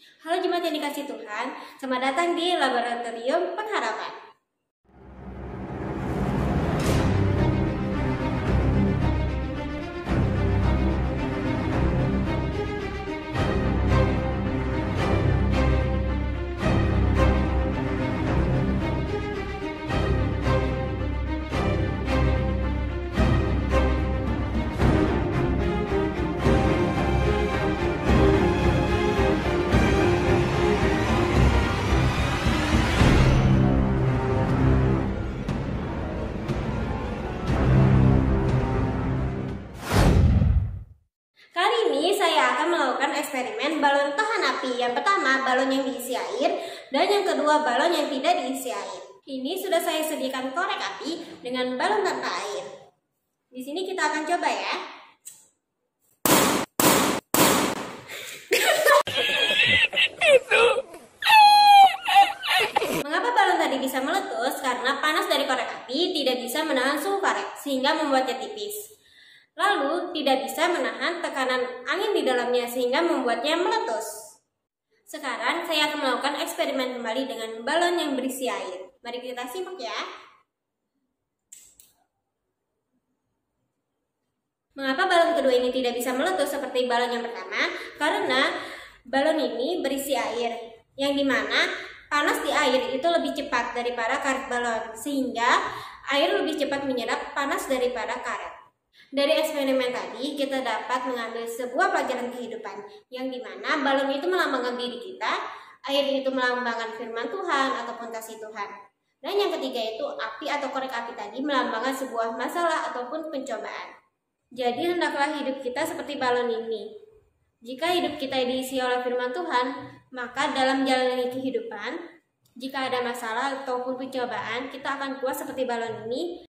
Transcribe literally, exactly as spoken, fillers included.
Halo jemaat yang dikasih Tuhan, selamat datang di Laboratorium Pengharapan. Kali ini saya akan melakukan eksperimen balon tahan api. Yang pertama, balon yang diisi air, dan yang kedua, balon yang tidak diisi air. Ini sudah saya sediakan korek api dengan balon tanpa air. Di sini kita akan coba ya. Mengapa balon tadi bisa meletus? Karena panas dari korek api tidak bisa menahan suhu korek, sehingga membuatnya tipis. Lalu tidak bisa menahan tekanan angin di dalamnya sehingga membuatnya meletus. Sekarang saya akan melakukan eksperimen kembali dengan balon yang berisi air. Mari kita simak ya. Mengapa balon kedua ini tidak bisa meletus seperti balon yang pertama? Karena balon ini berisi air, yang dimana panas di air itu lebih cepat daripada karet balon, sehingga air lebih cepat menyerap panas daripada karet. Dari eksperimen tadi, kita dapat mengambil sebuah pelajaran kehidupan, yang dimana balon itu melambangkan diri kita, air itu melambangkan firman Tuhan ataupun kasih Tuhan. Dan yang ketiga itu, api atau korek api tadi melambangkan sebuah masalah ataupun pencobaan. Jadi hendaklah hidup kita seperti balon ini. Jika hidup kita diisi oleh firman Tuhan, maka dalam menjalani kehidupan, jika ada masalah ataupun pencobaan, kita akan kuat seperti balon ini.